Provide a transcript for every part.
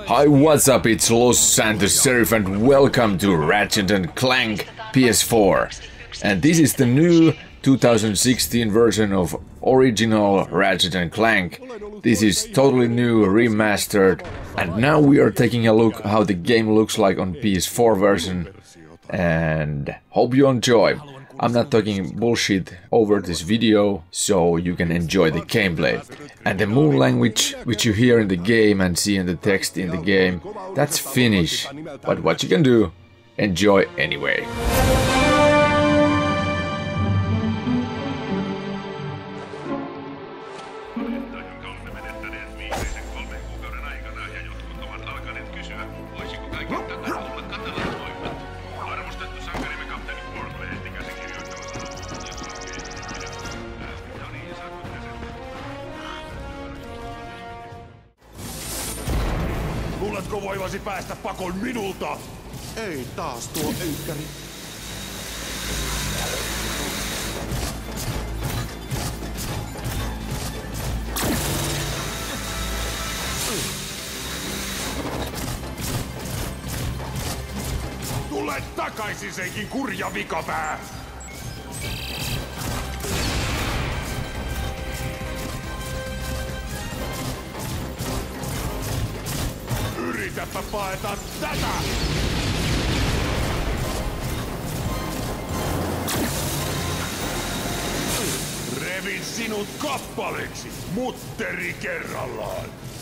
Hi, what's up? It's Los Santos Serif and welcome to Ratchet & Clank PS4. And this is the new 2016 version of original Ratchet & Clank. This is totally new, remastered, and now we are taking a look how the game looks like on PS4 version. And hope you enjoy. I'm not talking bullshit over this video, so you can enjoy the gameplay. And the moon language, which you hear in the game and see in the text in the game, that's Finnish. But what you can do, enjoy anyway. Luuletko voivasi päästä pakoon minulta? Ei taas tuo ykkäri. Tule takaisin, senkin kurja vikapää! Yritäpä paeta tätä! Revin sinut kappaleeksi, mutteri kerrallaan!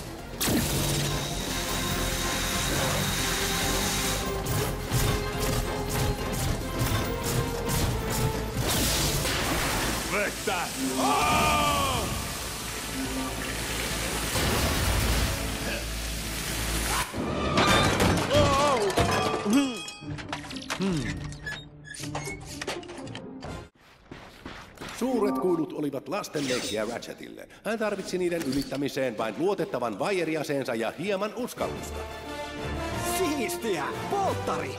Vettä! Suuret kuidut olivat lastenleikkiä Ratchetille. Hän tarvitsi niiden ylittämiseen vain luotettavan vaijeriaseensa ja hieman uskallusta. Siistiä! Polttari!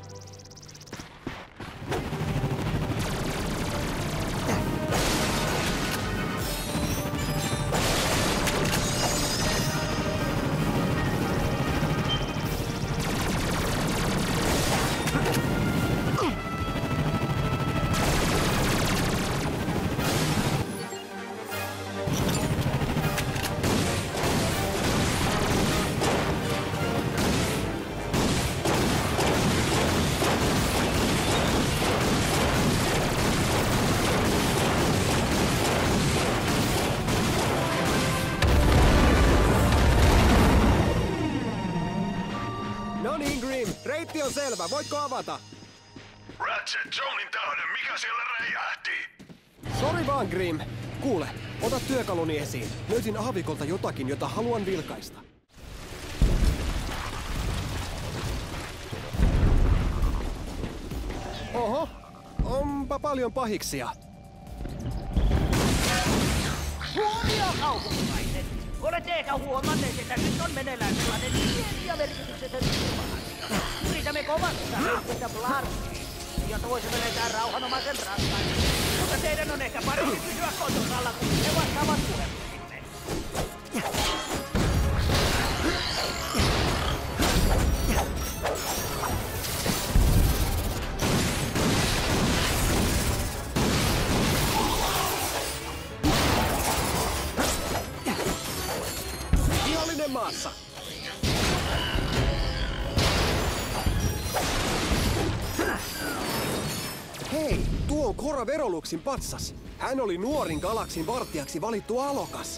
No niin, Grim. Reitti on selvä. Voitko avata? Ratchet, Jonin tähden, mikä siellä räjähti? Sori vaan, Grim. Kuule, ota työkaluni esiin. Löysin aavikolta jotakin, jota haluan vilkaista. Oho, onpa paljon pahiksia. Huomio, kaupunkilaiset! Olette ehkä huomanneet, että nyt on meneillään sellainen pieni ja merkityksetön ilmahansa. Yritämme kovasti saada sitä Blarkiin, jotta voisimme löytää rauhanomaisen ratkaisun. Mutta teidän on ehkä parempi pysyä kotosalla, kun he vastaavat puheluihimme. Vihollinen maassa. Hei, tuo on Cora Veroluxin patsas. Hän oli nuorin galaksin vartijaksi valittu alokas.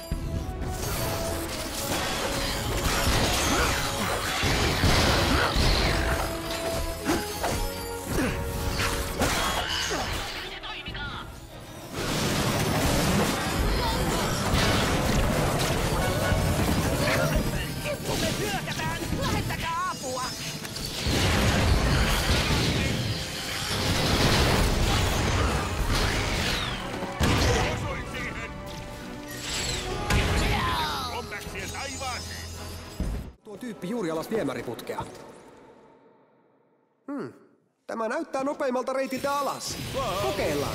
Kippumme hyökätään! Lähettäkää apua! Tuo tyyppi juuri alas viemäriputkea. Tämä näyttää nopeimmalta reitiltä alas. Kokeillaan.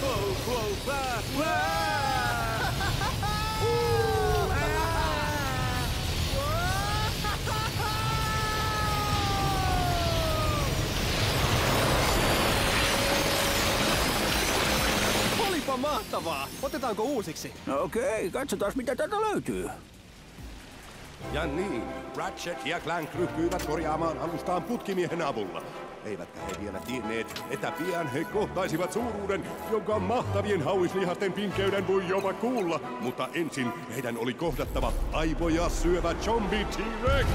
Aivan mahtavaa! Otetaanko uusiksi? No okei, katsotaan mitä täältä löytyy. Ja niin, Ratchet ja Clank ryhtyivät korjaamaan alustaan putkimiehen avulla. Eivätkä he vielä tienneet, että pian he kohtaisivat suuruuden, jonka mahtavien hauislihasten pinkeyden voi jopa kuulla. Mutta ensin heidän oli kohdattava aivoja syövä zombie T-Rex.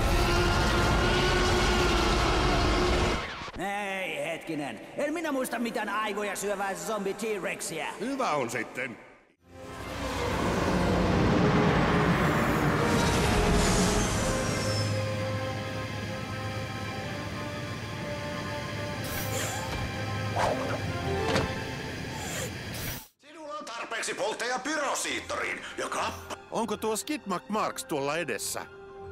Ei, hetkinen. En minä muista mitään aivoja syövää zombie T-Rexia. Hyvä on sitten. Sinulla on tarpeeksi poltteja pyrosiittoriin, joka... Onko tuo Skid McMarks tuolla edessä?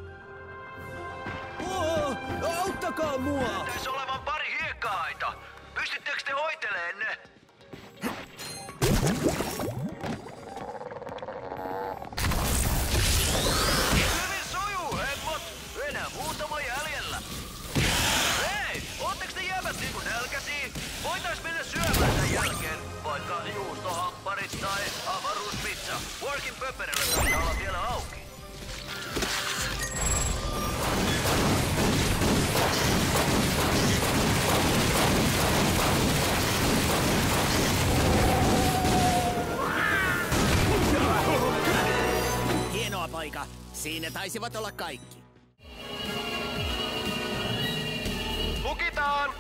Auttakaa mua! Näyttäis olevan pari hiekka-aita. Pystyttekö te hoiteleen ne? Hyvin sujuu, hemmot! Enää muutama jäljellä. Hei! Ootteks te jäbät niinku nälkäsiä? Voitais mennä syömään tän jälkeen. Vaikka juustohampparit tai avaruuspizza. Workin pöperellä taitaa olla vielä auki. Hienoa, poika. Siinä taisivat olla kaikki. Lukitaan!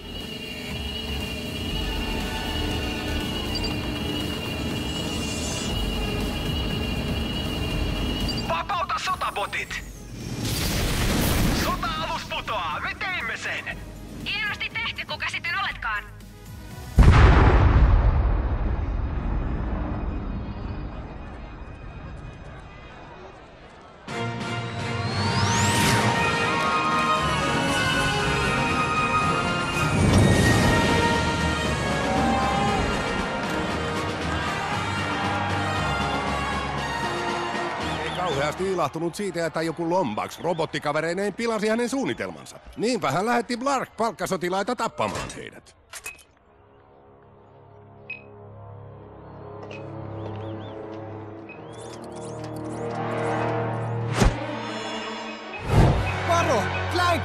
Vapauta sotabotit! Sota-alus putoaa! Me teimme sen! Hienosti tehty, kuka sitten oletkaan? Kauheasti ilahtunut siitä, että joku Lombax robottikavereineen pilasi hänen suunnitelmansa. Niinpä hän lähetti Blark palkkasotilaita tappamaan heidät. Varo! Clank!